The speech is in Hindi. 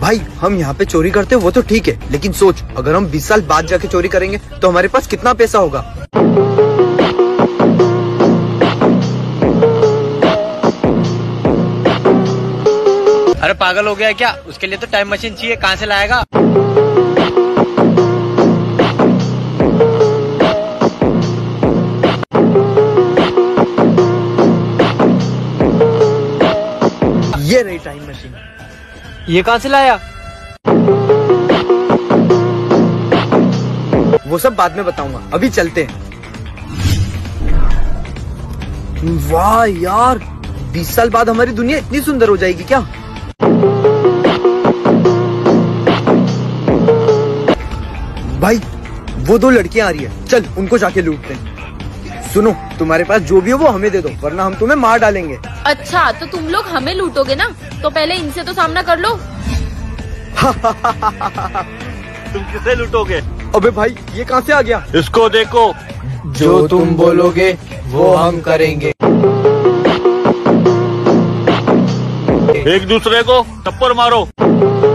भाई हम यहाँ पे चोरी करते वो तो ठीक है, लेकिन सोच अगर हम 20 साल बाद जाके चोरी करेंगे तो हमारे पास कितना पैसा होगा। अरे पागल हो गया है क्या? उसके लिए तो टाइम मशीन चाहिए, कहाँ से लाएगा? ये रही टाइम मशीन। ये कहाँ से लाया? वो सब बाद में बताऊंगा, अभी चलते हैं। वाह यार, 20 साल बाद हमारी दुनिया इतनी सुंदर हो जाएगी क्या? भाई वो 2 लड़कियां आ रही है, चल उनको जाके लूटते हैं। सुनो, तुम्हारे पास जो भी हो वो हमें दे दो, वरना हम तुम्हें मार डालेंगे। अच्छा तो तुम लोग हमें लूटोगे ना, तो पहले इनसे तो सामना कर लो। तुम किसे लूटोगे? अबे भाई ये कहाँ से आ गया? इसको देखो। जो तुम बोलोगे वो हम करेंगे। एक दूसरे को थप्पड़ मारो।